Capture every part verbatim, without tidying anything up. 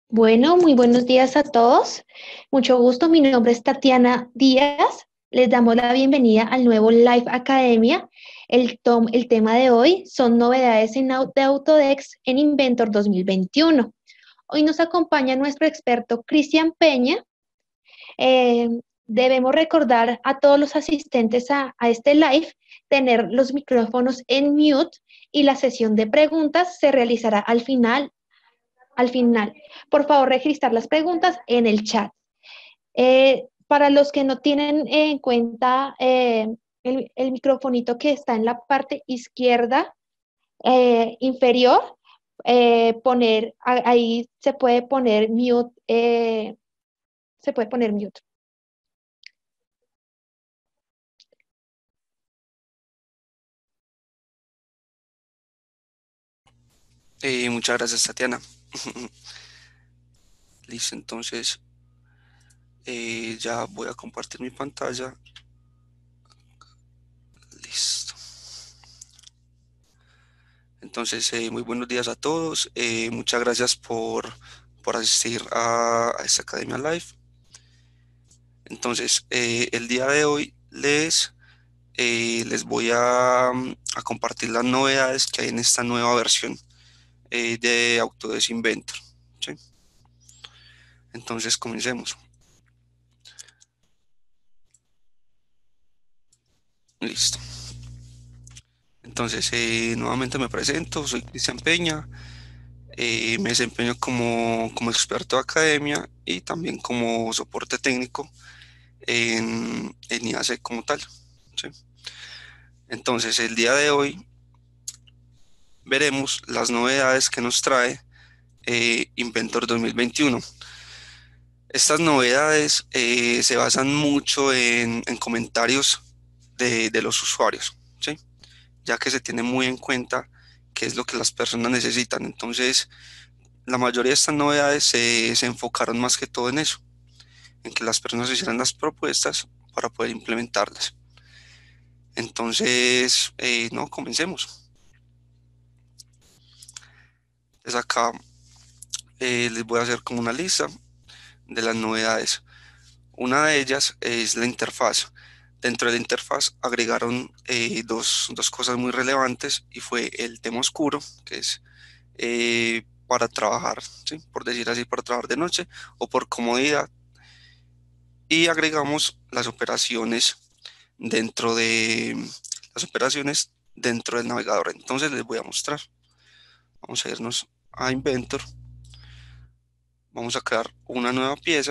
Bueno, muy buenos días a todos. Mucho gusto. Mi nombre es Tatiana Díaz. Les damos la bienvenida al nuevo Live Academia. El, tom- el tema de hoy son novedades en, au- de Autodesk en Inventor dos mil veintiuno. Hoy nos acompaña nuestro experto Cristian Peña. Eh, Debemos recordar a todos los asistentes a, a este live tener los micrófonos en mute y la sesión de preguntas se realizará al final al final. Por favor, registrar las preguntas en el chat. Eh, para los que no tienen en cuenta eh, el, el microfonito que está en la parte izquierda eh, inferior, eh, poner, ahí se puede poner mute, eh, se puede poner mute. Eh, muchas gracias, Tatiana. Listo, entonces eh, ya voy a compartir mi pantalla. Listo. Entonces, eh, muy buenos días a todos. Eh, muchas gracias por, por asistir a, a esta Academia Live. Entonces, eh, el día de hoy les, eh, les voy a, mm, a compartir las novedades que hay en esta nueva versión eh, de Autodesk Inventor. ¿Sí? Entonces, comencemos. Listo. Entonces, eh, nuevamente me presento, soy Cristian Peña. Eh, me desempeño como, como experto de academia y también como soporte técnico en, en I A C como tal. ¿Sí? Entonces, el día de hoy veremos las novedades que nos trae eh, Inventor dos mil veintiuno. Estas novedades eh, se basan mucho en, en comentarios de, de los usuarios, ¿sí? Ya que se tiene muy en cuenta qué es lo que las personas necesitan. Entonces, la mayoría de estas novedades se, se enfocaron más que todo en eso, en que las personas hicieran las propuestas para poder implementarlas. Entonces, eh, no, comencemos. Entonces acá eh, les voy a hacer como una lista de las novedades. Una de ellas es la interfaz. Dentro de la interfaz agregaron eh, dos, dos cosas muy relevantes y fue el tema oscuro, que es eh, para trabajar, ¿sí? Por decir así, para trabajar de noche o por comodidad. Y agregamos las operaciones dentro de las operaciones dentro del navegador. Entonces les voy a mostrar. Vamos a irnos a Inventor. Vamos a crear una nueva pieza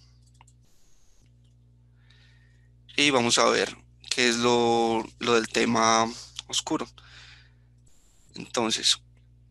y vamos a ver qué es lo, lo del tema oscuro. Entonces,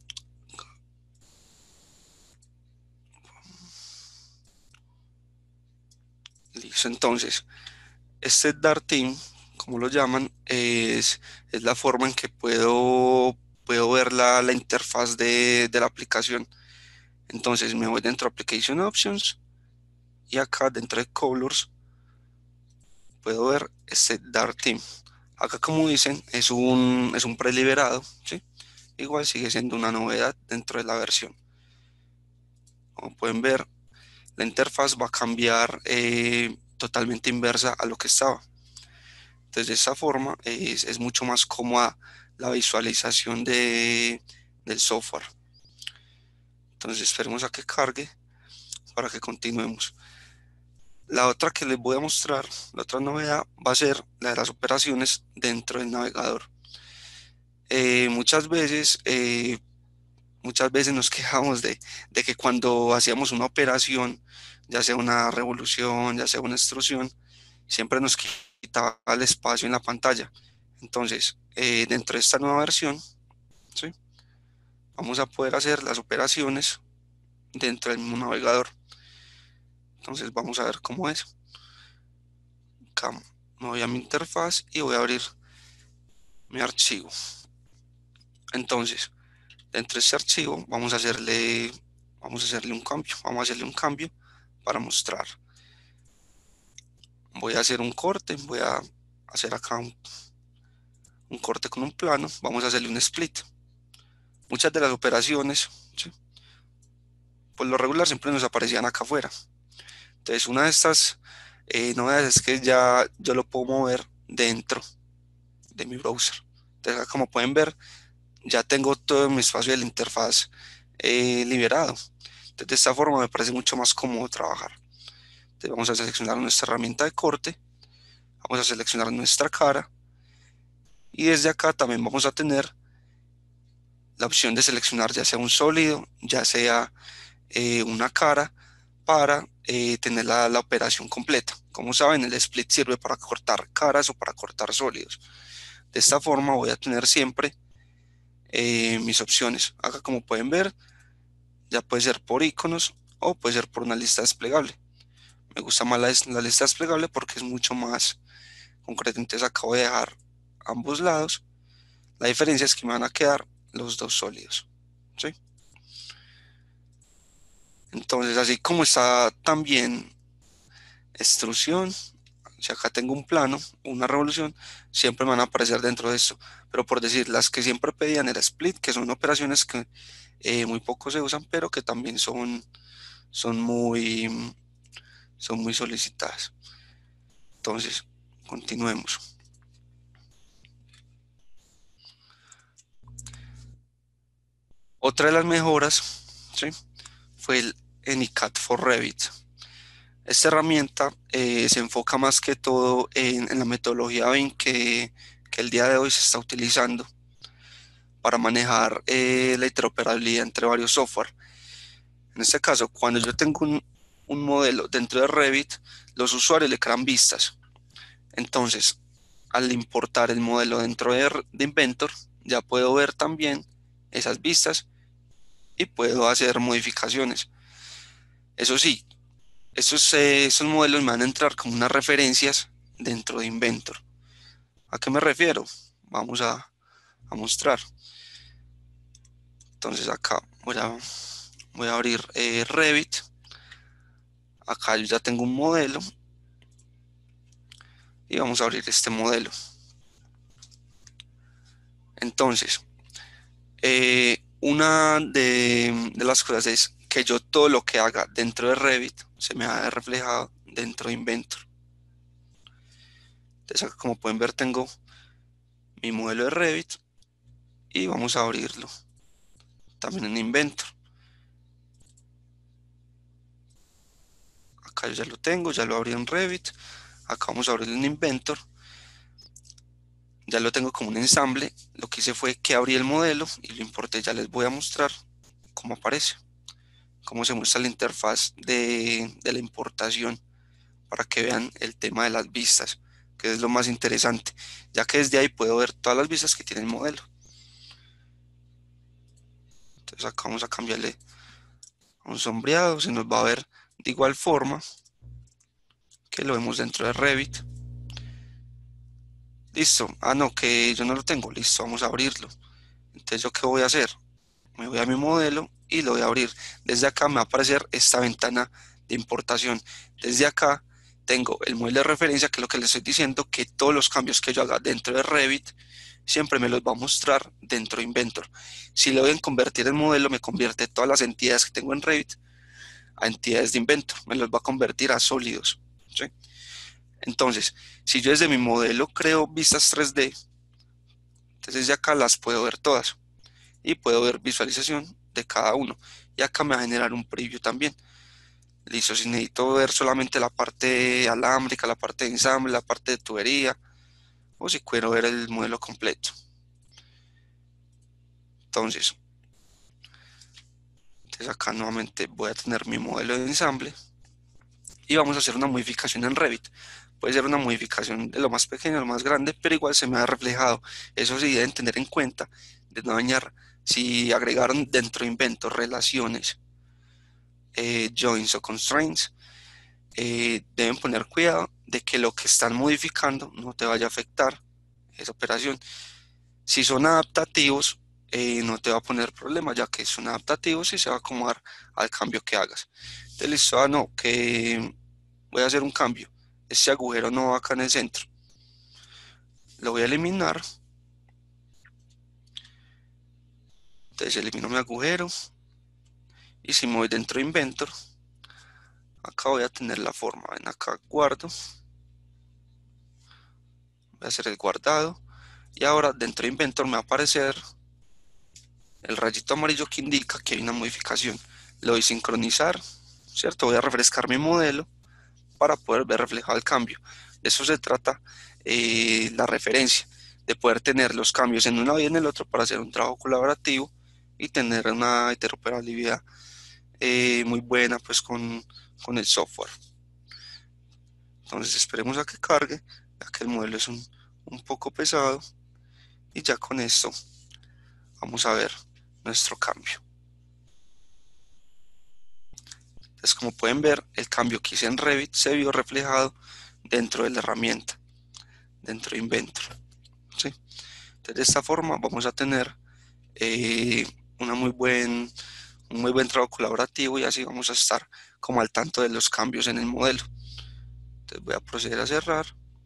listo. Entonces, este Dark Theme, como lo llaman, es, es la forma en que puedo, puedo ver la, la interfaz de, de la aplicación. Entonces, me voy dentro de Application Options y acá dentro de Colors puedo ver este Dark Theme. Acá, como dicen, es un, es un preliberado, ¿sí? Igual sigue siendo una novedad dentro de la versión. Como pueden ver, la interfaz va a cambiar eh, totalmente inversa a lo que estaba. Entonces, de esta forma es, es mucho más cómoda la visualización de, del software. Entonces, esperemos a que cargue para que continuemos. La otra que les voy a mostrar, la otra novedad, va a ser la de las operaciones dentro del navegador. Eh, muchas veces, eh, muchas veces nos quejamos de, de que cuando hacíamos una operación, ya sea una revolución, ya sea una extrusión, siempre nos quitaba el espacio en la pantalla. Entonces, eh, dentro de esta nueva versión, ¿sí? Vamos a poder hacer las operaciones dentro del mismo navegador. Entonces, vamos a ver cómo es. Acá me voy a mi interfaz y voy a abrir mi archivo. Entonces, dentro de este archivo vamos a hacerle, vamos a hacerle un cambio. Vamos a hacerle un cambio para mostrar. Voy a hacer un corte, voy a hacer acá un, un corte con un plano. Vamos a hacerle un split. Muchas de las operaciones, ¿sí? por lo regular siempre nos aparecían acá afuera. Entonces una de estas eh, novedades es que ya yo lo puedo mover dentro de mi browser. Entonces acá, como pueden ver, ya tengo todo mi espacio de la interfaz eh, liberado. Entonces de esta forma me parece mucho más cómodo trabajar. Entonces vamos a seleccionar nuestra herramienta de corte, vamos a seleccionar nuestra cara y desde acá también vamos a tener la opción de seleccionar ya sea un sólido, ya sea eh, una cara para eh, tener la, la operación completa. Como saben, el split sirve para cortar caras o para cortar sólidos. De esta forma voy a tener siempre eh, mis opciones. Acá, como pueden ver, ya puede ser por iconos o puede ser por una lista desplegable. Me gusta más la, la lista desplegable porque es mucho más concreta. Entonces acá voy a dejar ambos lados. La diferencia es que me van a quedar los dos sólidos, ¿sí? Entonces, así como está también extrusión, si acá tengo un plano, una revolución, siempre me van a aparecer dentro de esto. Pero por decir, las que siempre pedían era split, que son operaciones que eh, muy poco se usan, pero que también son, son muy, son muy solicitadas. Entonces, continuemos. Otra de las mejoras, ¿sí?, fue el Anycat for Revit. Esta herramienta eh, se enfoca más que todo en, en la metodología B I M que, que el día de hoy se está utilizando para manejar eh, la interoperabilidad entre varios software. En este caso, cuando yo tengo un, un modelo dentro de Revit, los usuarios le crean vistas. Entonces, al importar el modelo dentro de, de Inventor, ya puedo ver también esas vistas y puedo hacer modificaciones. Eso sí, esos, eh, esos modelos me van a entrar como unas referencias dentro de Inventor. ¿A qué me refiero? Vamos a, a mostrar. Entonces acá voy a, voy a abrir eh, Revit. Acá yo ya tengo un modelo y vamos a abrir este modelo. Entonces, eh, una de, de las cosas es que yo todo lo que haga dentro de Revit se me ha reflejado dentro de Inventor. Entonces acá, como pueden ver, tengo mi modelo de Revit y vamos a abrirlo también en Inventor. Acá yo ya lo tengo, ya lo abrí en Revit. Acá vamos a abrirlo en Inventor. Ya lo tengo como un ensamble. Lo que hice fue que abrí el modelo y lo importé. Ya les voy a mostrar cómo aparece, cómo se muestra la interfaz de, de la importación, para que vean el tema de las vistas, que es lo más interesante, ya que desde ahí puedo ver todas las vistas que tiene el modelo. Entonces acá vamos a cambiarle a un sombreado, se nos va a ver de igual forma que lo vemos dentro de Revit. Listo, ah no, que yo no lo tengo, listo, vamos a abrirlo. Entonces, ¿yo qué voy a hacer? Me voy a mi modelo y lo voy a abrir. Desde acá me va a aparecer esta ventana de importación. Desde acá tengo el modelo de referencia, que es lo que les estoy diciendo, que todos los cambios que yo haga dentro de Revit siempre me los va a mostrar dentro de Inventor. Si le voy a convertir en modelo, me convierte todas las entidades que tengo en Revit a entidades de Inventor, me los va a convertir a sólidos, ¿sí? Entonces, si yo desde mi modelo creo vistas tres D, entonces ya acá las puedo ver todas y puedo ver visualización de cada uno. Y acá me va a generar un preview también. Listo, si necesito ver solamente la parte alámbrica, la parte de ensamble, la parte de tubería, o si quiero ver el modelo completo. Entonces, entonces acá nuevamente voy a tener mi modelo de ensamble y vamos a hacer una modificación en Revit. Puede ser una modificación de lo más pequeño a lo más grande, pero igual se me ha reflejado. Eso sí, deben tener en cuenta de no dañar. Si agregaron dentro de Inventor relaciones, eh, joins o constraints, eh, deben poner cuidado de que lo que están modificando no te vaya a afectar esa operación. Si son adaptativos, eh, no te va a poner problema, ya que son adaptativos y se va a acomodar al cambio que hagas. Entonces, listo, ah, no, que voy a hacer un cambio. Este agujero no va acá en el centro. Lo voy a eliminar. Entonces elimino mi agujero Y si me voy dentro de Inventor, acá voy a tener la forma. Ven acá, guardo. Voy a hacer el guardado. Y ahora dentro de Inventor me va a aparecer el rayito amarillo que indica que hay una modificación. Le doy sincronizar, ¿cierto? Voy a refrescar mi modelo para poder ver reflejado el cambio. De eso se trata eh, la referencia, de poder tener los cambios en una y en el otro para hacer un trabajo colaborativo y tener una interoperabilidad eh, muy buena pues con, con el software. Entonces esperemos a que cargue, ya que el modelo es un, un poco pesado, y ya con esto vamos a ver nuestro cambio. Entonces, como pueden ver, el cambio que hice en Revit se vio reflejado dentro de la herramienta, dentro de Inventor, ¿sí? Entonces, de esta forma vamos a tener eh, una muy buen, un muy buen trabajo colaborativo, y así vamos a estar como al tanto de los cambios en el modelo. Entonces voy a proceder a cerrar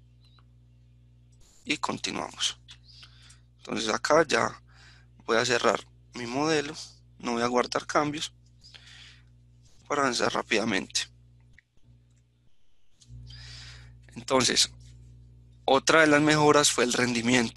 y continuamos. Entonces acá ya voy a cerrar mi modelo, no voy a guardar cambios para avanzar rápidamente. Entonces, otra de las mejoras fue el rendimiento.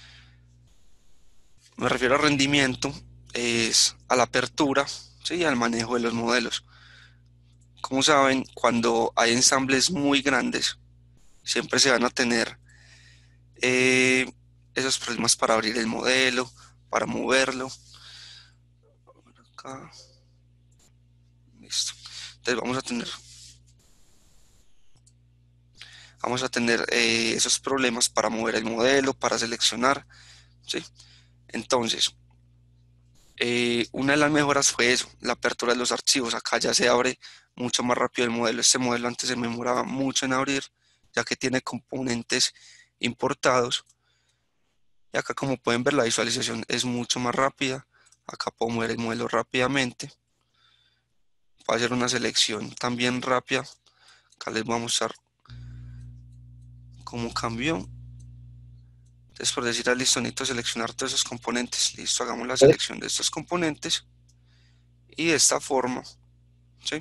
Me refiero a rendimiento, es a la apertura, ¿sí? Al manejo de los modelos. Como saben, cuando hay ensambles muy grandes, siempre se van a tener eh, esos problemas para abrir el modelo, para moverlo. Acá. Listo. Entonces vamos a tener, vamos a tener eh, esos problemas para mover el modelo, para seleccionar, ¿sí? Entonces, eh, una de las mejoras fue eso, la apertura de los archivos. Acá ya se abre mucho más rápido el modelo. Este modelo antes se me demoraba mucho en abrir, ya que tiene componentes importados. Y acá, como pueden ver, la visualización es mucho más rápida. Acá puedo mover el modelo rápidamente. Puedo hacer una selección también rápida. Acá les voy a mostrar cómo cambió. Entonces, por decir, ah, listo, necesito seleccionar todos esos componentes. Listo, hagamos la selección de estos componentes. Y de esta forma, ¿sí?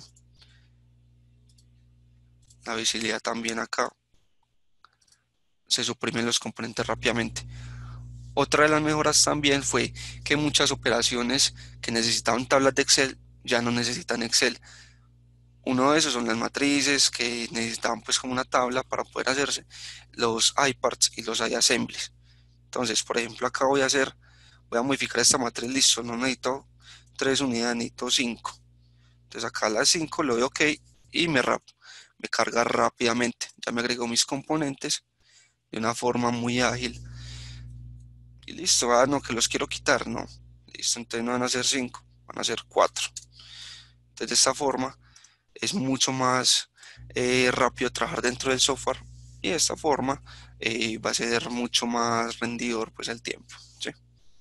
La visibilidad también acá. Se suprimen los componentes rápidamente. Otra de las mejoras también fue que muchas operaciones que necesitaban tablas de Excel ya no necesitan Excel. Uno de esos son las matrices, que necesitaban pues como una tabla para poder hacerse, los iParts y los iAssemblies. Entonces, por ejemplo, acá voy a hacer, voy a modificar esta matriz, listo, no necesito tres unidades, necesito cinco. Entonces acá a las cinco le doy OK y me, rap, me carga rápidamente. Ya me agregó mis componentes de una forma muy ágil. Y listo, ah, no, que los quiero quitar, no. Listo, entonces no van a ser cinco, van a ser cuatro. Entonces de esta forma es mucho más eh, rápido trabajar dentro del software, y de esta forma eh, va a ser mucho más rendidor pues el tiempo, ¿sí?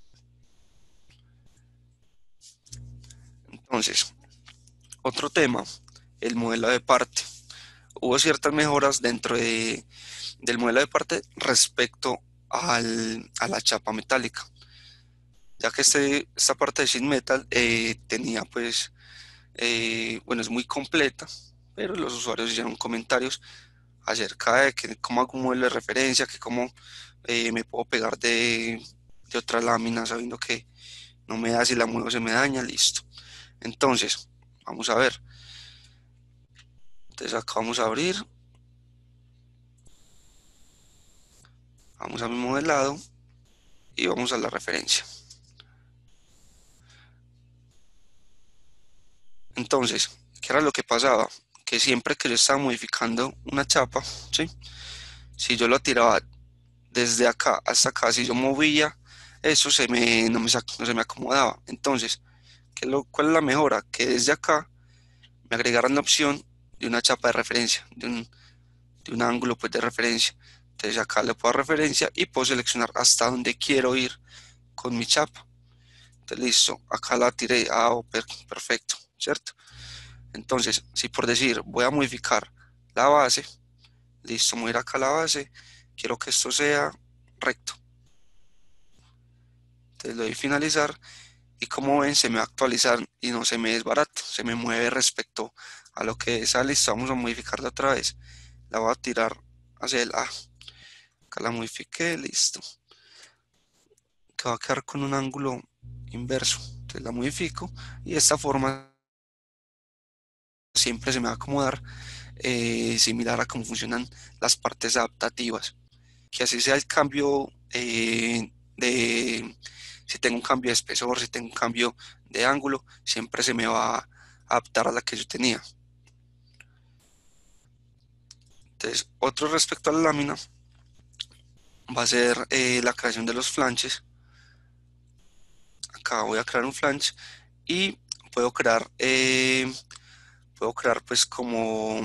Entonces, otro tema, el modelo de parte. Hubo ciertas mejoras dentro de, del modelo de parte respecto al, a la chapa metálica, ya que este, esta parte de sheet metal eh, tenía pues, eh, bueno, es muy completa, pero los usuarios hicieron comentarios acerca de que cómo hago un modelo de referencia, que cómo eh, me puedo pegar de, de otra lámina sabiendo que no me da, si la muevo se me daña, listo. Entonces, vamos a ver. Entonces acá vamos a abrir. Vamos a mi modelado y vamos a la referencia. Entonces, ¿qué era lo que pasaba? Que siempre que yo estaba modificando una chapa, ¿sí? Si yo lo tiraba desde acá hasta acá, si yo movía, eso se me, no, me, no se me acomodaba. Entonces, ¿qué lo, ¿cuál es la mejora? Que desde acá me agregaran la opción de una chapa de referencia, de un, de un ángulo pues, de referencia. Entonces acá le puedo dar referencia y puedo seleccionar hasta dónde quiero ir con mi chapa. Entonces listo, acá la tiré, ah, oh, perfecto, ¿cierto? Entonces, si por decir voy a modificar la base, listo, voy a ir acá a la base, quiero que esto sea recto. Entonces le doy finalizar y como ven se me va a actualizar y no se me desbarata, se me mueve respecto a lo que es. Ah, listo, vamos a modificarla otra vez, la voy a tirar hacia el A, acá la modifiqué, listo, que va a quedar con un ángulo inverso, entonces la modifico y de esta forma siempre se me va a acomodar eh, similar a cómo funcionan las partes adaptativas, que así sea el cambio eh, de, si tengo un cambio de espesor, si tengo un cambio de ángulo, siempre se me va a adaptar a la que yo tenía. Entonces, otro respecto a la lámina va a ser eh, la creación de los flanches. Acá voy a crear un flange y puedo crear, eh, puedo crear pues como,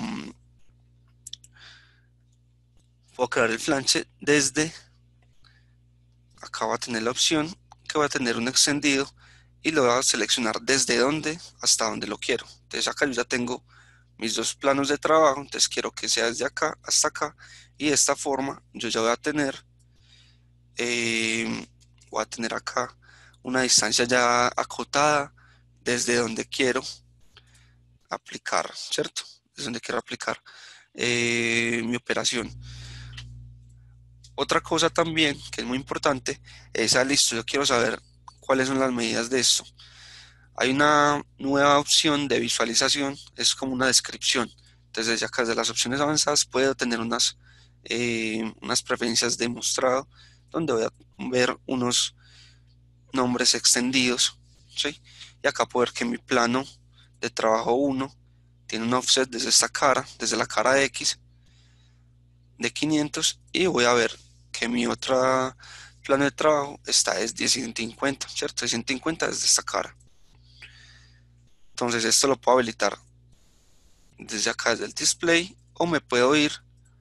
puedo crear el flanche desde, acá voy a tener la opción que voy a tener un extendido y lo voy a seleccionar desde donde hasta donde lo quiero. Entonces acá yo ya tengo mis dos planos de trabajo, entonces quiero que sea desde acá hasta acá y de esta forma yo ya voy a tener, eh, voy a tener acá una distancia ya acotada desde donde quiero aplicar, ¿cierto? Desde donde quiero aplicar eh, mi operación. Otra cosa también que es muy importante es, ah, listo, yo quiero saber cuáles son las medidas de esto. Hay una nueva opción de visualización, es como una descripción. Entonces, desde acá, desde las opciones avanzadas, puedo tener unas, eh, unas preferencias de mostrado, donde voy a ver unos nombres extendidos, ¿sí? Y acá puedo ver que mi plano de trabajo uno tiene un offset desde esta cara, desde la cara de X, de quinientos, y voy a ver que mi otra plano de trabajo está desde ciento cincuenta, ¿cierto? De ciento cincuenta desde esta cara. Entonces esto lo puedo habilitar desde acá, desde el display, o me puedo ir,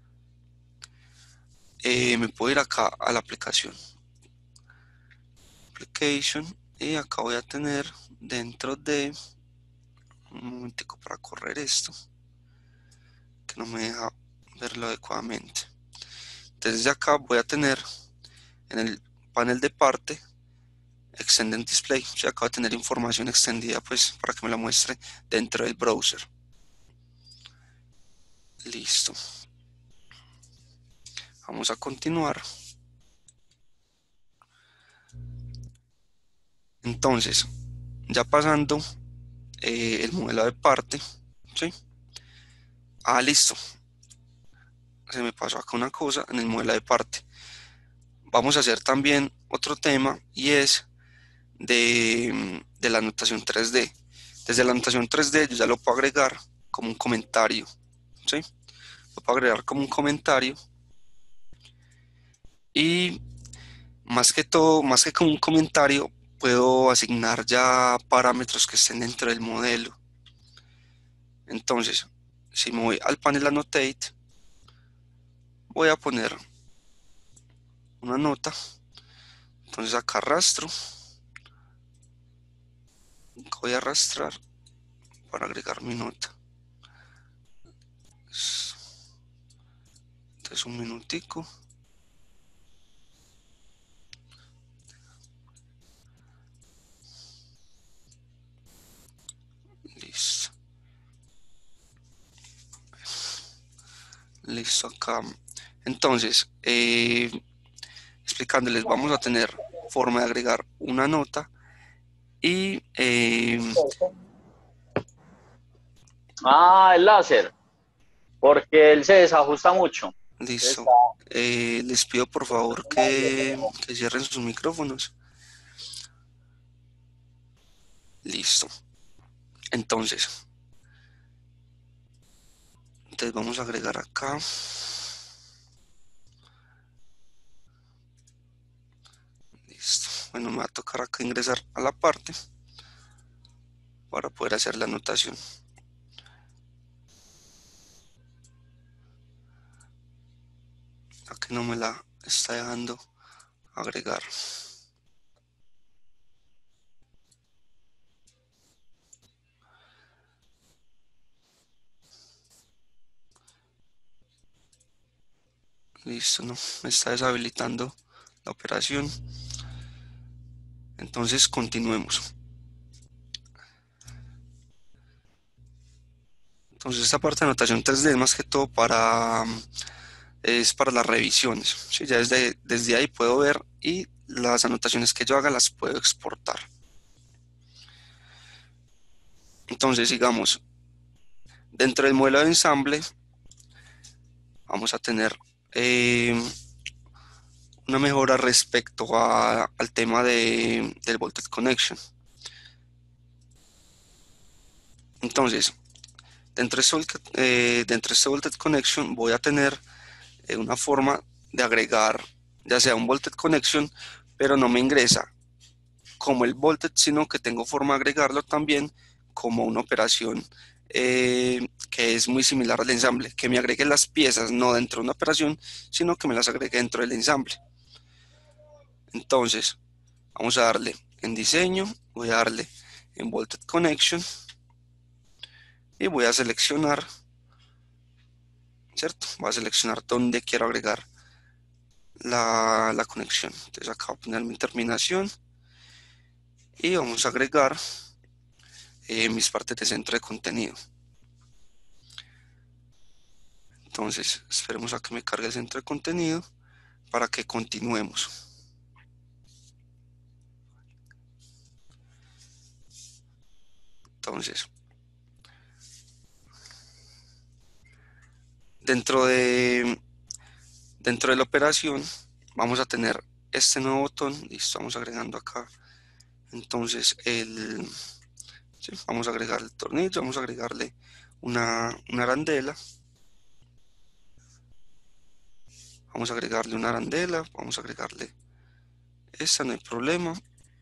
eh, me puedo ir acá a la aplicación, application, y acá voy a tener dentro de, un momentico para correr esto, que no me deja verlo adecuadamente. Entonces de acá voy a tener en el panel de parte Extended Display, o sea, acá voy a tener información extendida pues para que me la muestre dentro del browser. Listo. Vamos a continuar. Entonces, ya pasando eh, el modelo de parte, ¿sí? Ah, listo. Se me pasó acá una cosa en el modelo de parte. Vamos a hacer también otro tema y es de, de la anotación tres D. Desde la anotación tres D yo ya lo puedo agregar como un comentario, ¿sí? Lo puedo agregar como un comentario y más que todo, más que como un comentario, puedo asignar ya parámetros que estén dentro del modelo. Entonces, si me voy al panel Annotate, voy a poner una nota. Entonces acá arrastro, voy a arrastrar para agregar mi nota. Entonces un minutico. Listo. Listo acá. Entonces, eh, explicándoles, vamos a tener forma de agregar una nota y eh, Ah, el láser, porque él se desajusta mucho. listo. Está... Eh, les pido por favor que, que cierren sus micrófonos. Listo. Entonces, entonces vamos a agregar acá. Listo. Bueno, me va a tocar acá ingresar a la parte para poder hacer la anotación. Aquí no me la está dejando agregar. Listo, no, me está deshabilitando la operación. Entonces continuemos. Entonces esta parte de anotación tres D es más que todo para, es para las revisiones, ¿sí? Ya desde, desde ahí puedo ver y las anotaciones que yo haga las puedo exportar. Entonces, digamos, dentro del modelo de ensamble vamos a tener eh, una mejora respecto a, al tema de, del Voltage Connection. Entonces, dentro de, este, eh, dentro de este Voltage Connection voy a tener eh, una forma de agregar ya sea un Voltage Connection, pero no me ingresa como el Voltage, sino que tengo forma de agregarlo también como una operación eh, que es muy similar al ensamble, que me agregue las piezas no dentro de una operación, sino que me las agregue dentro del ensamble. Entonces, vamos a darle en diseño, voy a darle en Voltage Connection y voy a seleccionar, ¿cierto? Voy a seleccionar dónde quiero agregar la, la conexión. Entonces acá voy a poner mi terminación y vamos a agregar eh, mis partes de centro de contenido. Entonces, esperemos a que me cargue el centro de contenido para que continuemos. Entonces, dentro de, dentro de la operación vamos a tener este nuevo botón. Listo, vamos agregando acá. Entonces, el, ¿sí? Vamos a agregar el tornillo, vamos a agregarle una, una arandela. Vamos a agregarle una arandela, vamos a agregarle esta, no hay problema.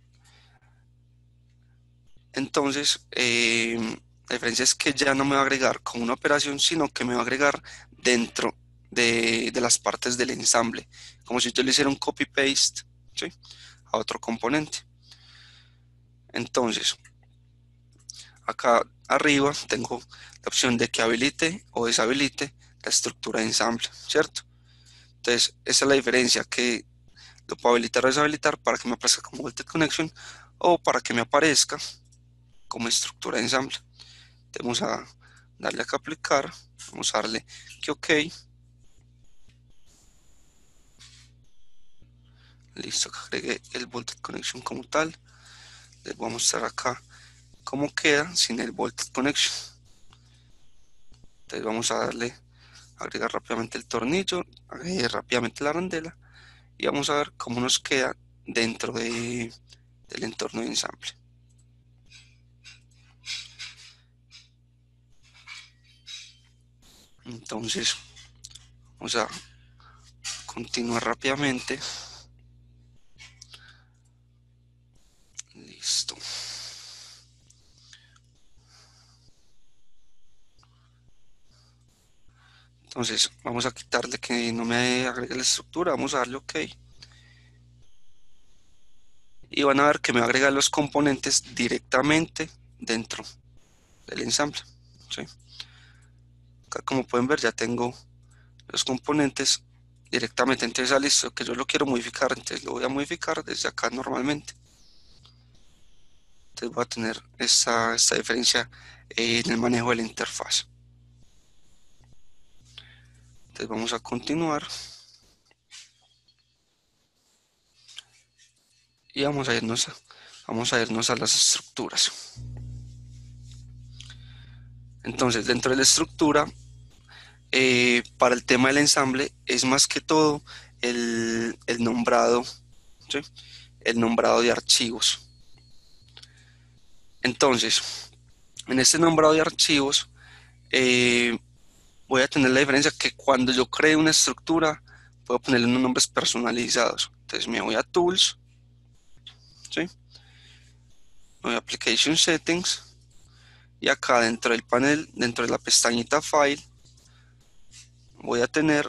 Entonces, eh, la diferencia es que ya no me va a agregar como una operación, sino que me va a agregar dentro de, de las partes del ensamble, como si yo le hiciera un copy-paste, ¿sí?, a otro componente. Entonces, acá arriba tengo la opción de que habilite o deshabilite la estructura de ensamble, ¿cierto? Entonces, esa es la diferencia, que lo puedo habilitar o deshabilitar para que me aparezca como Voltage Connection o para que me aparezca como estructura de ensamble. Vamos a darle acá a aplicar, vamos a darle que OK. Listo, acá agregué el Voltage Connection como tal. Les voy a mostrar acá cómo queda sin el Voltage Connection. Entonces vamos a darle, agregar rápidamente el tornillo, agregar rápidamente la arandela y vamos a ver cómo nos queda dentro de, del entorno de ensamble. Entonces vamos a continuar rápidamente. Listo. Entonces vamos a quitarle que no me agregue la estructura, vamos a darle OK. Y van a ver que me va a agregar los componentes directamente dentro del ensamble, ¿sí? Acá, como pueden ver, ya tengo los componentes directamente. Entonces, ah, listo, que yo lo quiero modificar, entonces lo voy a modificar desde acá normalmente. Entonces voy a tener esta, esta diferencia eh, en el manejo de la interfaz. Entonces vamos a continuar y vamos a irnos a, vamos a irnos a las estructuras. Entonces, dentro de la estructura, eh, para el tema del ensamble es más que todo el, el nombrado, ¿sí?, el nombrado de archivos. Entonces, en este nombrado de archivos eh, voy a tener la diferencia que cuando yo cree una estructura puedo ponerle unos nombres personalizados. Entonces me voy a Tools, ¿sí?, voy a Application Settings y acá dentro del panel, dentro de la pestañita File, voy a tener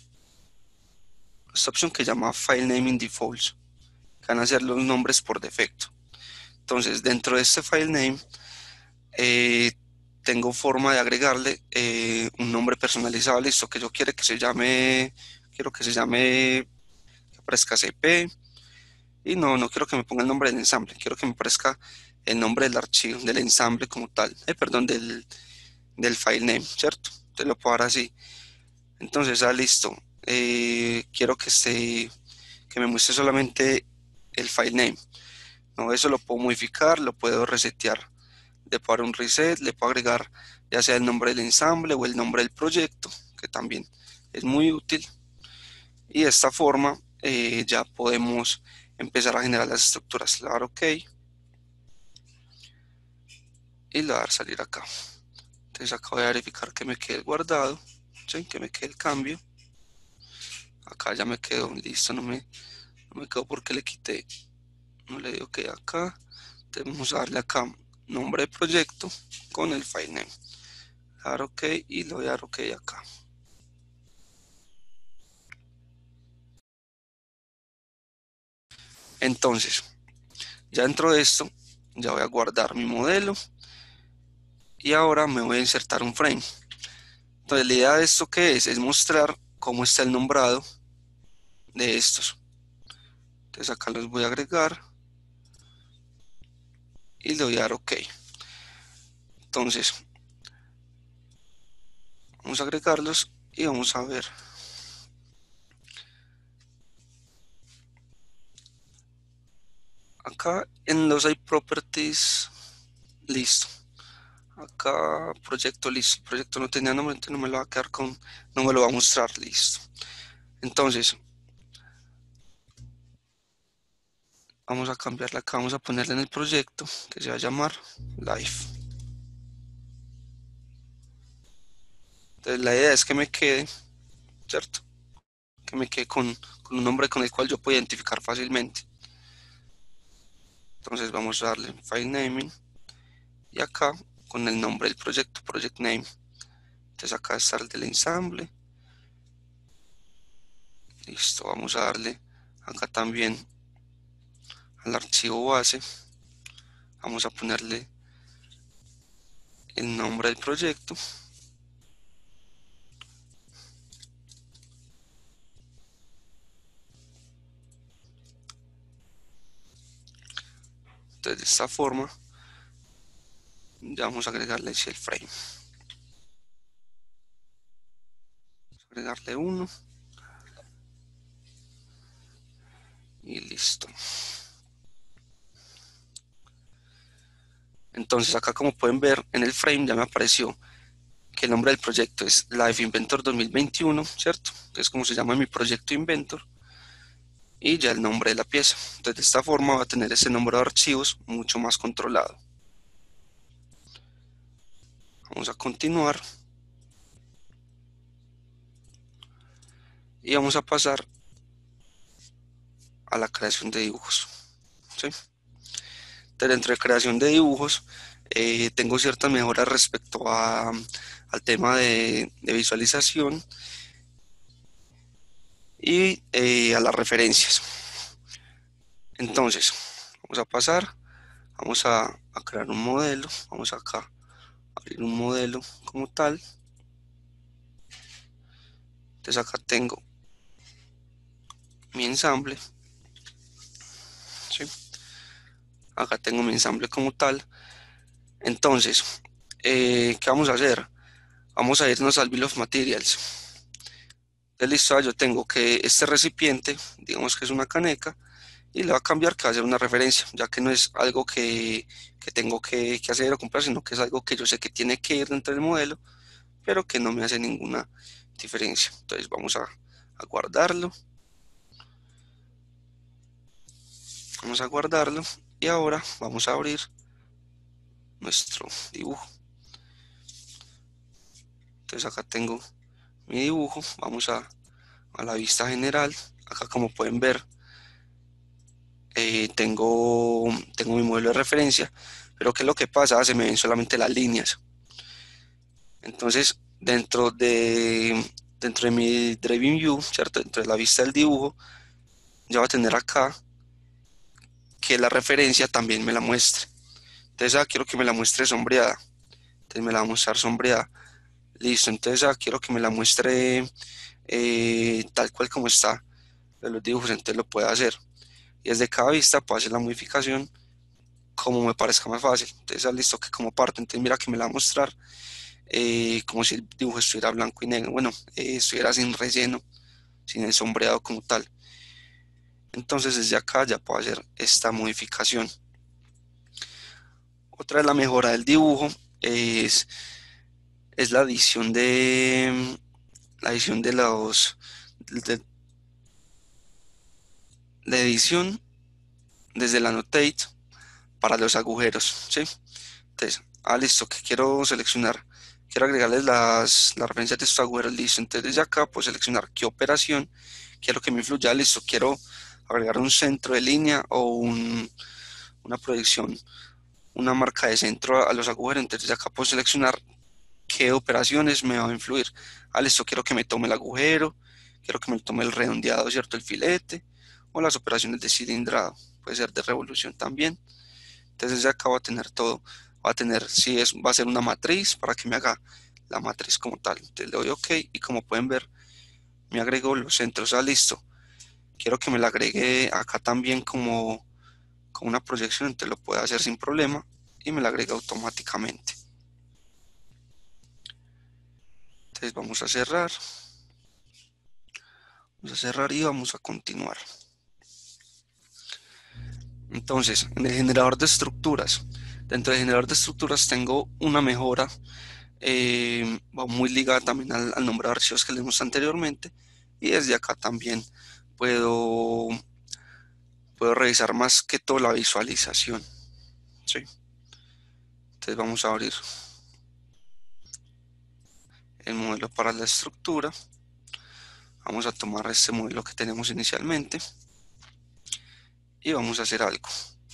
esta opción que se llama File Naming Defaults, que van a ser los nombres por defecto. Entonces, dentro de este file name eh, tengo forma de agregarle eh, un nombre personalizado. Listo, que yo quiero que se llame, quiero que se llame, que aparezca C P, y no, no quiero que me ponga el nombre del ensamble, quiero que me aparezca el nombre del archivo, del ensamble como tal, eh, perdón, del, del file name, ¿cierto? Entonces lo puedo dar así. Entonces, ah, listo. Eh, quiero que, esté, que me muestre solamente el file name. No, eso lo puedo modificar, lo puedo resetear. Le puedo dar un reset, le puedo agregar ya sea el nombre del ensamble o el nombre del proyecto, que también es muy útil. Y de esta forma eh, ya podemos empezar a generar las estructuras. Le voy a dar OK y le voy a dar salir acá. Entonces acá voy a verificar que me quede guardado, ¿sí? Que me quede el cambio. Acá ya me quedó listo, no me, no me quedó porque le quité, no le digo que acá. Entonces vamos a darle acá nombre de proyecto con el file name. Le voy a dar OK y le voy a dar OK acá. Entonces, ya dentro de esto, ya voy a guardar mi modelo y ahora me voy a insertar un frame. Entonces, la idea de esto que es, es mostrar cómo está el nombrado de estos. Entonces, acá los voy a agregar y le voy a dar OK. Entonces, vamos a agregarlos y vamos a ver. Acá en los iProperties, listo. Acá proyecto listo. El proyecto no tenía nombre, entonces no me lo va a quedar con, no me lo va a mostrar, listo. Entonces, vamos a cambiarla acá, vamos a ponerle en el proyecto que se va a llamar Live. Entonces la idea es que me quede, ¿cierto? Que me quede con, con un nombre con el cual yo puedo identificar fácilmente. Entonces vamos a darle File Naming y acá con el nombre del proyecto, Project Name. Entonces acá está el del ensamble. Listo, vamos a darle acá también al archivo base. Vamos a ponerle el nombre del proyecto. Entonces de esta forma ya vamos a agregarle el frame. Vamos a agregarle uno. Y listo. Entonces acá, como pueden ver en el frame, ya me apareció que el nombre del proyecto es Live Inventor dos mil veintiuno, ¿cierto? Que es como se llama mi proyecto Inventor. Y ya el nombre de la pieza. Entonces de esta forma va a tener ese número de archivos mucho más controlado. Vamos a continuar. Y vamos a pasar a la creación de dibujos, ¿sí? Entonces, dentro de creación de dibujos, eh, tengo ciertas mejoras respecto a, al tema de, de visualización y eh, a las referencias. Entonces, vamos a pasar, vamos a, a crear un modelo, vamos acá a abrir un modelo como tal. Entonces acá tengo mi ensamble, ¿sí? Acá tengo mi ensamble como tal. Entonces, eh, ¿qué vamos a hacer? Vamos a irnos al Bill of Materials. De listo, yo tengo que este recipiente, digamos que es una caneca, y le va a cambiar que va a ser una referencia, ya que no es algo que, que tengo que, que hacer o comprar, sino que es algo que yo sé que tiene que ir dentro del modelo, pero que no me hace ninguna diferencia. Entonces vamos a, a guardarlo. Vamos a guardarlo y ahora vamos a abrir nuestro dibujo. Entonces acá tengo mi dibujo, vamos a, a la vista general. Acá, como pueden ver, eh, tengo, tengo mi modelo de referencia, pero ¿qué es lo que pasa? Se me ven solamente las líneas. Entonces dentro de, dentro de mi Driving View, ¿cierto? Dentro de la vista del dibujo, ya va a tener acá que la referencia también me la muestre. Entonces ah, quiero que me la muestre sombreada. Entonces me la va a mostrar sombreada. Listo, entonces ah, quiero que me la muestre eh, tal cual como está de los dibujos, entonces lo puedo hacer. Y desde cada vista puedo hacer la modificación como me parezca más fácil. Entonces ah, listo, que como parte, entonces mira que me la va a mostrar eh, como si el dibujo estuviera blanco y negro, bueno, eh, estuviera sin relleno, sin el sombreado como tal. Entonces desde acá ya puedo hacer esta modificación. Otra de la mejora del dibujo es, es la adición de la edición de los de, la edición desde el Annotate para los agujeros, ¿sí? Entonces, ah, listo, que quiero seleccionar, quiero agregarles las, las referencias de estos agujeros, listo. Entonces desde acá puedo seleccionar qué operación quiero que me influya, listo, quiero agregar un centro de línea o un, una proyección, una marca de centro a los agujeros. Entonces acá puedo seleccionar qué operaciones me va a influir. Ah, listo, quiero que me tome el agujero, quiero que me tome el redondeado, ¿cierto? El filete, o las operaciones de cilindrado, puede ser de revolución también. Entonces ya acá va a tener todo, va a tener, si es, va a ser una matriz para que me haga la matriz como tal. Entonces le doy OK y como pueden ver, me agrego los centros. Ah, listo, quiero que me la agregue acá también como, como una proyección, entonces lo puedo hacer sin problema y me la agrega automáticamente. Entonces vamos a cerrar. Vamos a cerrar y vamos a continuar. Entonces, en el generador de estructuras, dentro del generador de estructuras tengo una mejora, eh, va muy ligada también al, al nombre de archivos que leímos anteriormente, y desde acá también puedo, puedo revisar más que todo la visualización, ¿sí? Entonces vamos a abrir el modelo para la estructura. Vamos a tomar este modelo que tenemos inicialmente y vamos a hacer algo.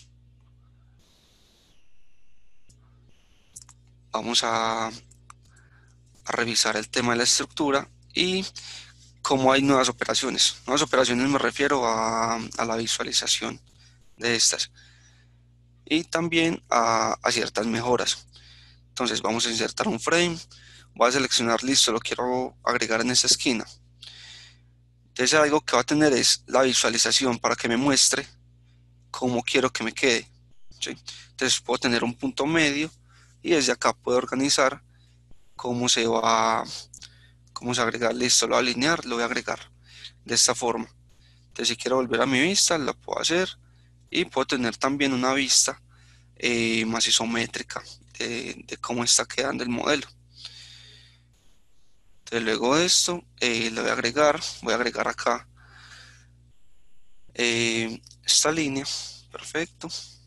Vamos a, a revisar el tema de la estructura y cómo hay nuevas operaciones. Nuevas operaciones me refiero a, a la visualización de estas y también a, a ciertas mejoras. Entonces vamos a insertar un frame, voy a seleccionar, listo, lo quiero agregar en esta esquina. Entonces algo que va a tener es la visualización para que me muestre cómo quiero que me quede, ¿sí? Entonces puedo tener un punto medio y desde acá puedo organizar cómo se va, cómo se agrega, listo, lo voy a alinear, lo voy a agregar de esta forma. Entonces si quiero volver a mi vista, lo puedo hacer y puedo tener también una vista eh, más isométrica de, de cómo está quedando el modelo. Entonces luego de esto eh, le voy a agregar, voy a agregar acá eh, esta línea, perfecto.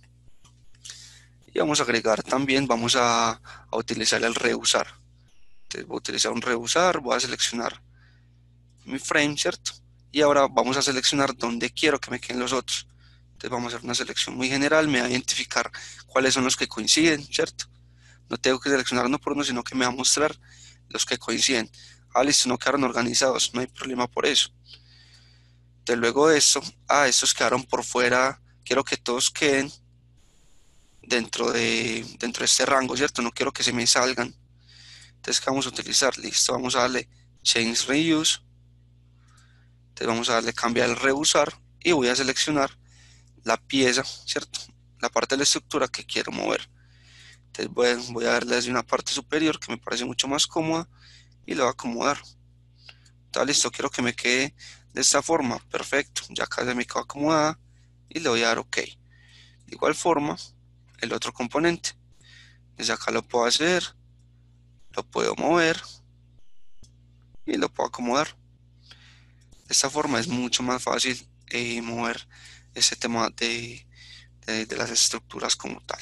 Y vamos a agregar también, vamos a, a utilizar el reusar. Entonces voy a utilizar un reusar, voy a seleccionar mi frame, ¿cierto? Y ahora vamos a seleccionar dónde quiero que me queden los otros. Entonces vamos a hacer una selección muy general, me va a identificar cuáles son los que coinciden, ¿cierto? No tengo que seleccionar uno por uno, sino que me va a mostrar los que coinciden. Ah, listo, no quedaron organizados, no hay problema por eso. Entonces luego de esto, ah, estos quedaron por fuera, quiero que todos queden dentro de, dentro de este rango, ¿cierto? No quiero que se me salgan. Entonces, ¿qué vamos a utilizar? Listo, vamos a darle Change Reuse. Entonces vamos a darle cambiar el reusar y voy a seleccionar la pieza, ¿cierto? La parte de la estructura que quiero mover. Entonces voy a, voy a darle desde una parte superior que me parece mucho más cómoda y lo voy a acomodar. Está listo, quiero que me quede de esta forma, perfecto, ya acá se me quedó acomodada y le voy a dar OK. De igual forma, el otro componente, desde acá lo puedo hacer, lo puedo mover y lo puedo acomodar. De esta forma es mucho más fácil eh, mover ese tema de, de, de las estructuras como tal.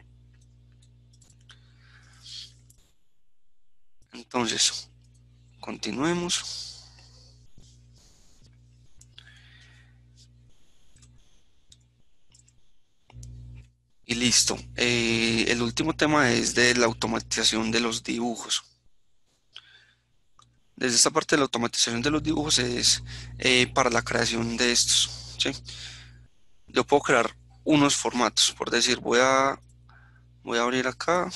Entonces, continuemos. Y listo. Eh, el último tema es de la automatización de los dibujos. Desde esta parte de la automatización de los dibujos es eh, para la creación de estos, ¿sí? Yo puedo crear unos formatos, por decir, voy a, voy a abrir acá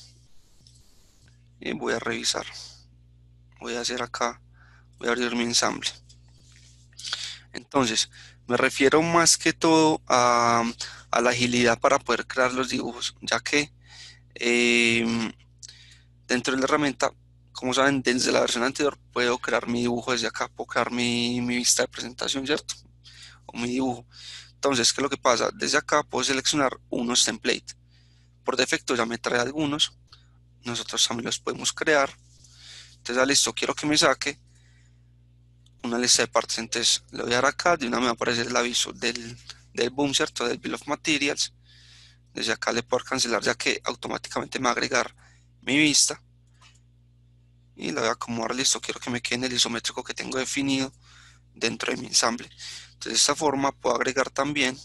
y voy a revisar. Voy a hacer acá, voy a abrir mi ensamble. Entonces, me refiero más que todo a, a la agilidad para poder crear los dibujos, ya que eh, dentro de la herramienta, como saben, desde la versión anterior puedo crear mi dibujo desde acá, puedo crear mi, mi vista de presentación, ¿cierto? O mi dibujo. Entonces, ¿qué es lo que pasa? Desde acá puedo seleccionar unos templates. Por defecto ya me trae algunos. Nosotros también los podemos crear. Entonces, ah, listo, quiero que me saque una lista de partes. Entonces, le voy a dar acá, de una me va a aparecer el aviso del, del boom, ¿cierto? Del Bill of Materials. Desde acá le puedo cancelar, ya que automáticamente me va a agregar mi vista. Y la voy a acomodar, listo, quiero que me quede en el isométrico que tengo definido dentro de mi ensamble. Entonces, de esta forma puedo agregar también,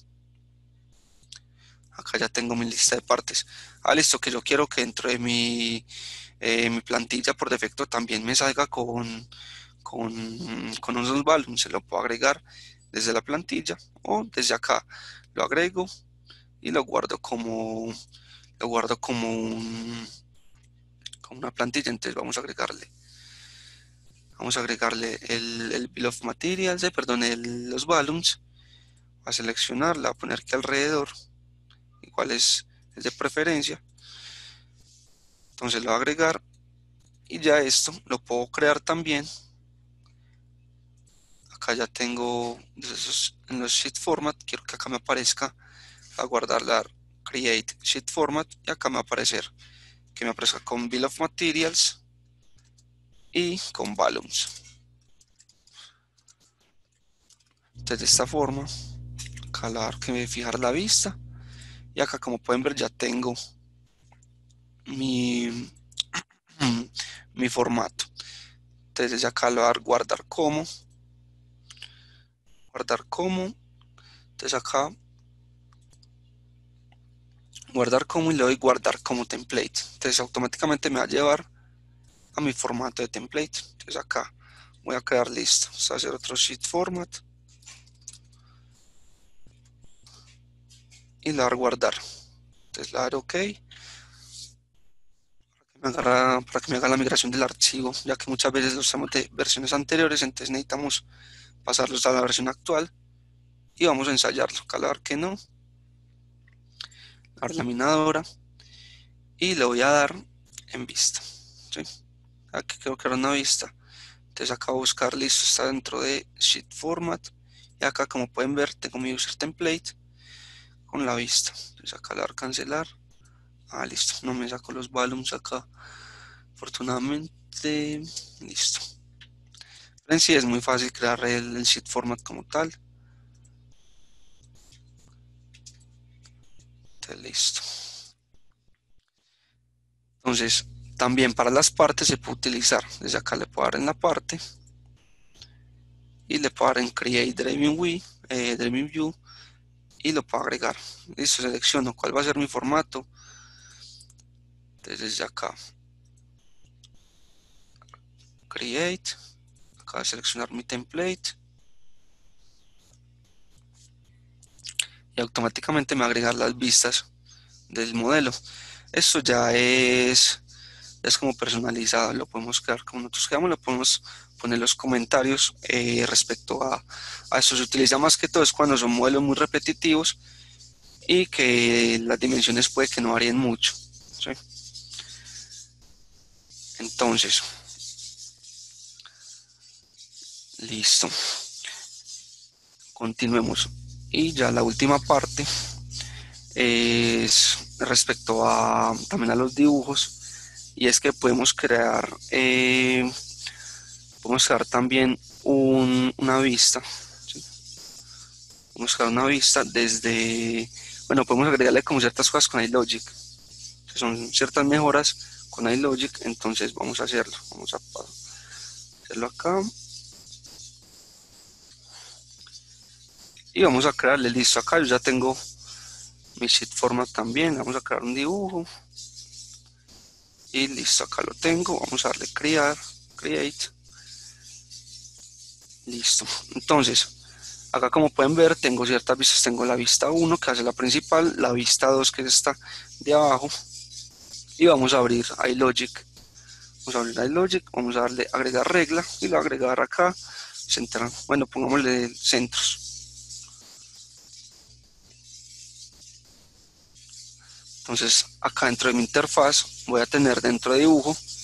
acá ya tengo mi lista de partes. Ah, listo, que yo quiero que dentro de mi, eh, mi plantilla por defecto también me salga con, con, con unos balloons. Se lo puedo agregar desde la plantilla o desde acá. Lo agrego y lo guardo como, lo guardo como, un, como una plantilla. Entonces vamos a agregarle. Vamos a agregarle el, el Bill of Materials, eh, perdón, el, los balloons. A seleccionarla, a poner aquí alrededor. Igual es, es de preferencia. Entonces lo voy a agregar. Y ya esto lo puedo crear también. Acá ya tengo esos, en los sheet format. Quiero que acá me aparezca a guardar la create sheet format. Y acá me va a aparecer que me aparezca con Bill of Materials y con balloons. Entonces de esta forma, acá le voy a dar que me fijar la vista. Y acá, como pueden ver, ya tengo mi, mi formato. Entonces desde acá le voy a dar guardar como. Guardar como. Entonces acá guardar como y le doy guardar como template. Entonces automáticamente me va a llevar a mi formato de template. Entonces acá voy a crear listo. Vamos a hacer otro sheet format. Y le voy a dar guardar. Entonces le voy a dar OK. Para que, me haga, para que me haga la migración del archivo, ya que muchas veces los usamos de versiones anteriores, entonces necesitamos pasarlos a la versión actual. Y vamos a ensayarlo. Acá le voy a dar que no. La laminadora. Y le voy a dar en vista. ¿Sí? Aquí creo que era una vista. Entonces acá voy a buscar, listo, está dentro de sheet format. Y acá, como pueden ver, tengo mi user template con la vista. Entonces acá le voy a dar cancelar. Ah, listo, no me saco los balloons acá. Afortunadamente, listo. Pero en sí es muy fácil crear el, el sheet format como tal. Entonces, listo. Entonces, también para las partes se puede utilizar. Desde acá le puedo dar en la parte. Y le puedo dar en Create Driving View, eh, Driving View. Y lo puedo agregar. Listo, selecciono cuál va a ser mi formato. Entonces desde acá, Create. Acá voy a seleccionar mi template. Y automáticamente me va a agregar las vistas del modelo. Esto ya es, ya es como personalizado. Lo podemos crear como nosotros queramos. Lo podemos poner los comentarios eh, respecto a, a esto. Se utiliza más que todo es cuando son modelos muy repetitivos y que las dimensiones puede que no varíen mucho, ¿sí? Entonces, listo. Continuemos. Y ya la última parte es respecto a también a los dibujos, y es que podemos crear eh, podemos crear también un, una vista, ¿sí? Podemos crear una vista desde, bueno, podemos agregarle como ciertas cosas con iLogic, que son ciertas mejoras con iLogic. Entonces vamos a hacerlo, vamos a hacerlo acá y vamos a crearle, listo, acá yo ya tengo mi sheet format también. Vamos a crear un dibujo y listo, acá lo tengo. Vamos a darle crear, create, listo. Entonces acá, como pueden ver, tengo ciertas vistas. Tengo la vista uno, que hace la principal, la vista dos, que es esta de abajo, y vamos a abrir iLogic. Vamos a abrir iLogic, vamos a darle agregar regla y lo voy a agregar acá, central, bueno, pongámosle centros. Entonces acá dentro de mi interfaz voy a tener dentro de dibujo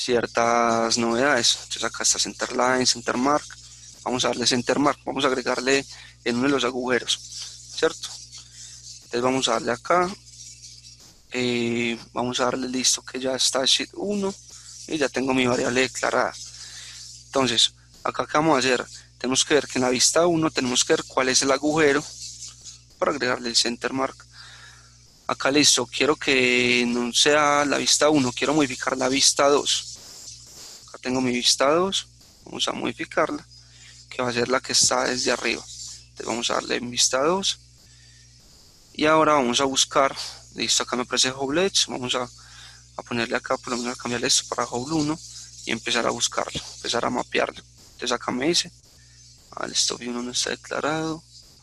ciertas novedades. Entonces acá está Centerline, Centermark. Vamos a darle Centermark, vamos a agregarle en uno de los agujeros, ¿cierto? Entonces vamos a darle acá, eh, vamos a darle listo que ya está sheet uno y ya tengo mi variable declarada. Entonces, acá ¿qué vamos a hacer? Tenemos que ver que en la vista uno tenemos que ver cuál es el agujero para agregarle el Centermark. Acá listo, quiero que no sea la vista uno, quiero modificar la vista dos. Acá tengo mi vista dos, vamos a modificarla, que va a ser la que está desde arriba. Entonces vamos a darle en vista dos. Y ahora vamos a buscar, listo, acá me aparece Hole Edge, vamos a, a ponerle acá, por lo menos a cambiarle esto para Hole uno y empezar a buscarlo, empezar a mapearlo. Entonces acá me dice, ah, el Stop View uno no está declarado,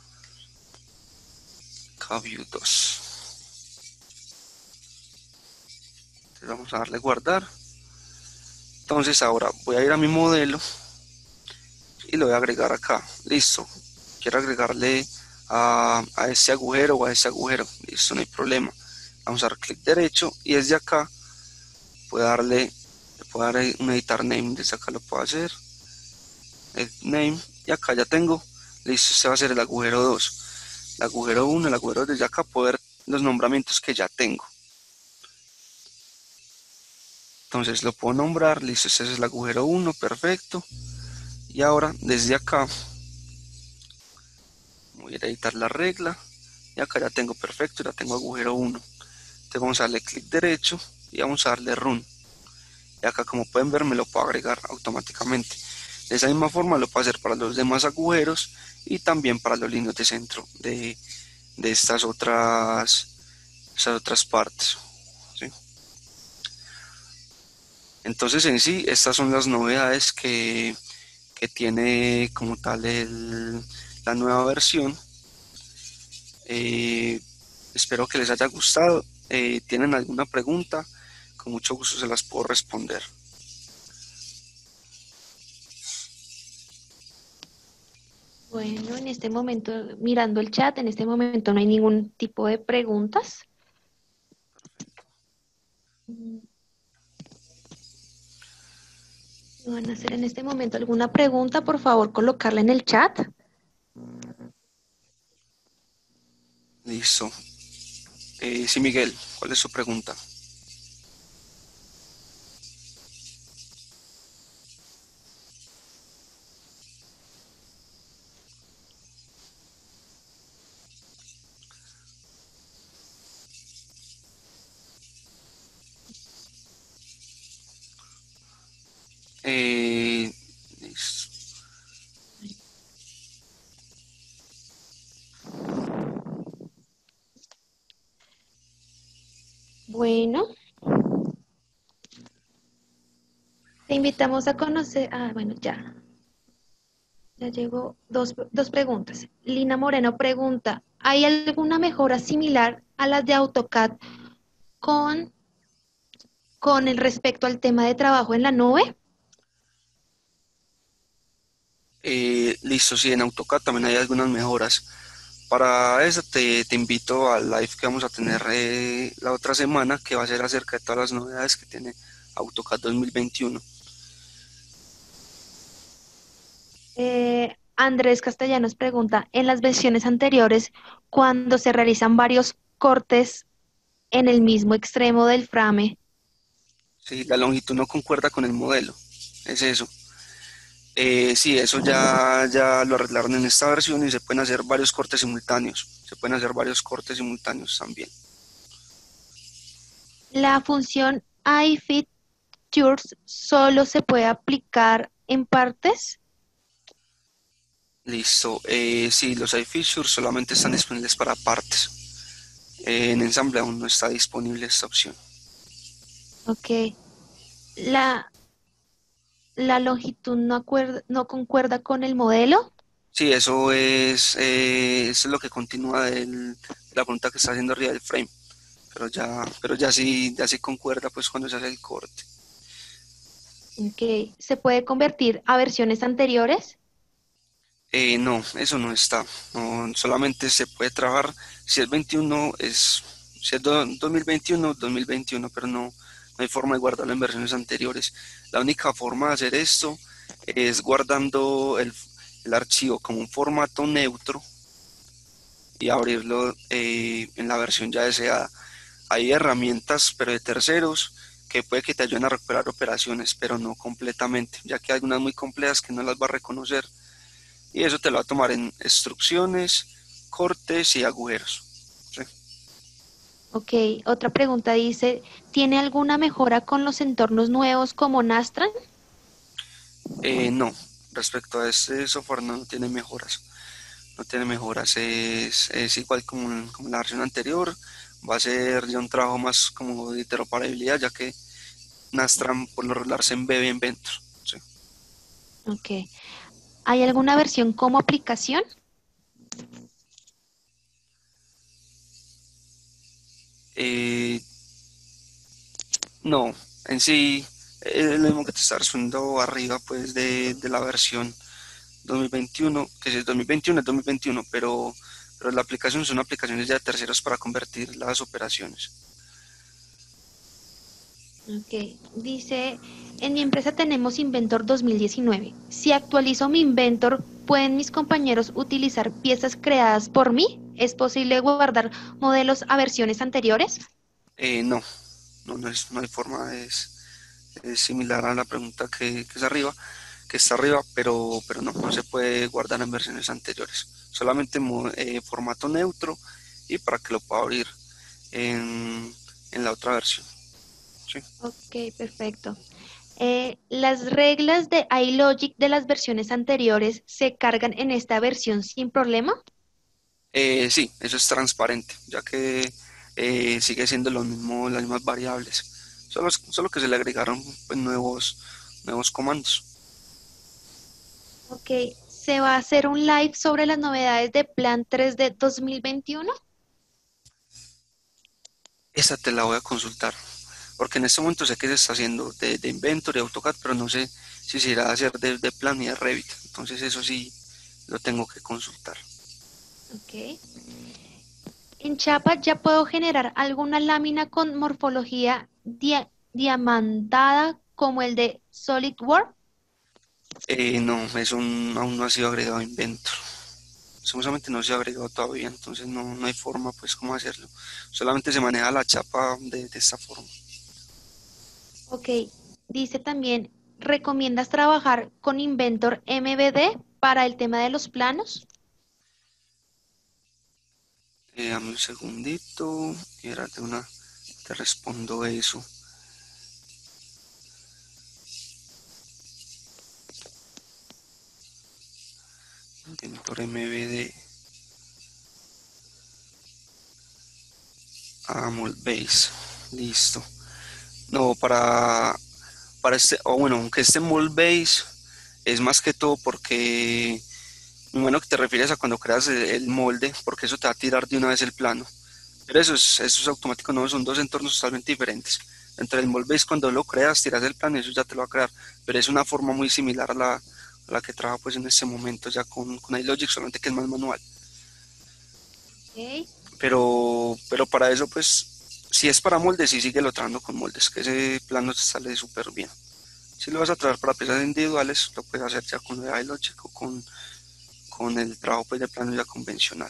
acá View dos. Entonces vamos a darle guardar. Entonces ahora voy a ir a mi modelo y lo voy a agregar acá, listo, quiero agregarle a, a ese agujero o a ese agujero, listo, no hay problema. Vamos a dar clic derecho y desde acá puedo darle, le puedo dar un editar name, desde acá lo puedo hacer, edit name, y acá ya tengo, listo, este va a ser el agujero dos, el agujero uno, el agujero dos, desde acá puedo ver los nombramientos que ya tengo. Entonces lo puedo nombrar, listo, este es el agujero uno, perfecto. Y ahora desde acá voy a editar la regla y acá ya tengo perfecto, ya tengo agujero uno. Entonces vamos a darle clic derecho y vamos a darle run. Y acá, como pueden ver, me lo puedo agregar automáticamente. De esa misma forma lo puedo hacer para los demás agujeros y también para los líneas de centro de, de estas otras, estas otras partes, ¿sí? Entonces en sí estas son las novedades que, que tiene como tal el, la nueva versión. Eh, espero que les haya gustado. Eh, ¿tienen alguna pregunta? Con mucho gusto se las puedo responder. Bueno, en este momento, mirando el chat, en este momento no hay ningún tipo de preguntas. Mm, si van a hacer en este momento alguna pregunta, por favor, colocarla en el chat. Listo. Eh, sí, Miguel, ¿cuál es su pregunta? Eh, listo. Bueno, te invitamos a conocer. Ah, bueno, ya. Ya llegó dos, dos preguntas. Lina Moreno pregunta, ¿hay alguna mejora similar a las de AutoCAD con, con el respecto al tema de trabajo en la nube? Eh, listo, sí, en AutoCAD también hay algunas mejoras. Para eso te, te invito al live que vamos a tener eh, la otra semana, que va a ser acerca de todas las novedades que tiene AutoCAD dos mil veintiuno. Eh, Andrés Castellanos pregunta, en las versiones anteriores, cuando se realizan varios cortes en el mismo extremo del frame, Sí, la longitud no concuerda con el modelo, es eso. Eh, sí, eso ya, ya lo arreglaron en esta versión y se pueden hacer varios cortes simultáneos. Se pueden hacer varios cortes simultáneos también. la función iFeatures solo se puede aplicar en partes. Listo. Eh, sí, los iFeatures solamente están disponibles para partes. Eh, en ensamble aún no está disponible esta opción. Ok. La, la longitud no, acuerda- no concuerda con el modelo. Sí, eso es, eh, eso es lo que continúa del- de la pregunta que está haciendo arriba del frame. Pero ya, pero ya sí, ya sí concuerda pues cuando se hace el corte. Ok. ¿Se puede convertir a versiones anteriores? Eh, no, eso no está. No, solamente se puede trabajar si es veintiuno, es, si es do- dos mil veintiuno, dos mil veintiuno, pero no, no hay forma de guardarlo en versiones anteriores. La única forma de hacer esto es guardando el, el archivo como un formato neutro y abrirlo eh, en la versión ya deseada. Hay herramientas, pero de terceros, que puede que te ayuden a recuperar operaciones, pero no completamente, ya que hay algunas muy complejas que no las va a reconocer. Y eso te lo va a tomar en instrucciones, cortes y agujeros. ¿Sí? Ok, otra pregunta dice, ¿tiene alguna mejora con los entornos nuevos como Nastran? Eh, no, respecto a este software no, no tiene mejoras. No tiene mejoras, es, es igual como, como la versión anterior. Va a ser ya un trabajo más como de interoperabilidad, ya que Nastran por lo regular se embebe en Ventor. ¿Sí? Ok. ¿Hay alguna versión como aplicación? Eh, no, en sí es lo mismo que te está respondiendo arriba pues de, de la versión dos mil veintiuno, que si es dos mil veintiuno es dos mil veintiuno, pero, pero la aplicación son aplicaciones ya de terceros para convertir las operaciones. Ok, dice, en mi empresa tenemos Inventor dos mil diecinueve. Si actualizo mi Inventor, ¿pueden mis compañeros utilizar piezas creadas por mí? ¿Es posible guardar modelos a versiones anteriores? Eh, no, no, no, es, no hay forma, es, es similar a la pregunta que, que es arriba, que está arriba, pero, pero no, no se puede guardar en versiones anteriores, solamente en eh, formato neutro y para que lo pueda abrir en, en la otra versión. ¿Sí? Ok, perfecto. Eh, ¿las reglas de iLogic de las versiones anteriores se cargan en esta versión sin problema? Eh, sí, eso es transparente, ya que eh, sigue siendo lo mismo, las mismas variables, solo, solo que se le agregaron pues, nuevos, nuevos comandos. Ok, ¿se va a hacer un live sobre las novedades de Plan tres D dos mil veintiuno? Esta te la voy a consultar, porque en este momento sé que se está haciendo de, de Inventor y AutoCAD, pero no sé si se irá a hacer de, de Plan y de Revit, entonces eso sí lo tengo que consultar. Ok. En Chapa ya puedo generar alguna lámina con morfología dia- diamantada como el de SolidWorks. Eh, no, eso aún aún no ha sido agregado a Inventor. Supuestamente no se ha agregado todavía, entonces no, no hay forma pues cómo hacerlo. Solamente se maneja la chapa de, de esta forma. Ok, dice también, ¿recomiendas trabajar con Inventor M V D para el tema de los planos? Eh, dame un segundito y ahora de una te respondo eso. Inventor M V D a Moldbase. Listo. No, para, para este, o bueno, aunque este Moldbase es más que todo porque, bueno, que te refieres a cuando creas el, el molde, porque eso te va a tirar de una vez el plano. Pero eso es, eso es automático, no, son dos entornos totalmente diferentes. Entre el Molbase cuando lo creas, tiras el plano y eso ya te lo va a crear. Pero es una forma muy similar a la, a la que trabajo pues en este momento ya con, con iLogic, solamente que es más manual. Ok, Pero, pero para eso pues, si es para moldes, sí sigue lo trabajando con moldes, que ese plano te sale súper bien. Si lo vas a traer para piezas individuales, lo puedes hacer ya con iLogic o con, con el trabajo pues de plano ya convencional.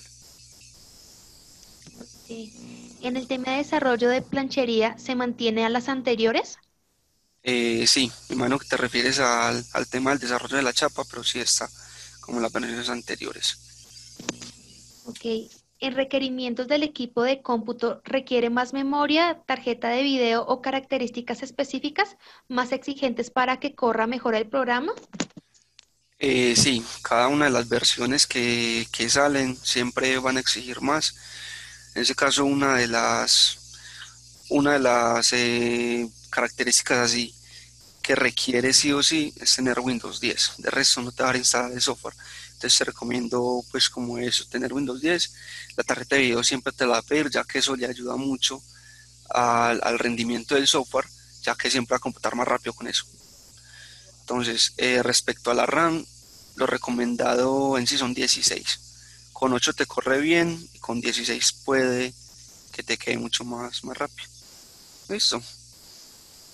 sí. En el tema de desarrollo de planchería, ¿se mantiene a las anteriores? Eh, sí, me imagino que te refieres al, al tema del desarrollo de la chapa, pero sí está como las versiones anteriores. Ok. En requerimientos del equipo de cómputo, ¿requiere más memoria, tarjeta de video o características específicas más exigentes para que corra mejor el programa? Eh, sí, cada una de las versiones que, que salen siempre van a exigir más. En ese caso, una de las, una de las eh, características así que requiere sí o sí es tener Windows diez. De resto no te va a instalar el software. Entonces te recomiendo pues como eso, tener Windows diez. La tarjeta de video siempre te la va a pedir ya que eso le ayuda mucho al, al rendimiento del software, ya que siempre va a computar más rápido con eso. Entonces, eh, respecto a la RAM, lo recomendado en sí son dieciséis. Con ocho te corre bien y con dieciséis puede que te quede mucho más, más rápido. Listo.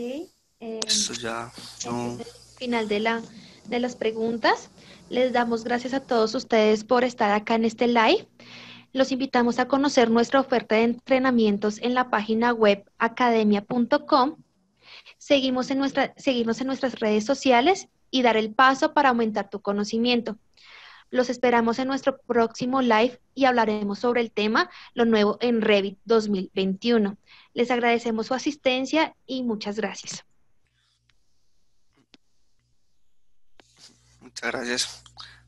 eh, Esto ya este no. es el final de la, de las preguntas. Les damos gracias a todos ustedes por estar acá en este live. Los invitamos a conocer nuestra oferta de entrenamientos en la página web academia punto com. Seguimos en nuestra, seguirnos en nuestras redes sociales y dar el paso para aumentar tu conocimiento. Los esperamos en nuestro próximo live y hablaremos sobre el tema Lo nuevo en Revit dos mil veintiuno. Les agradecemos su asistencia y muchas gracias. Muchas gracias.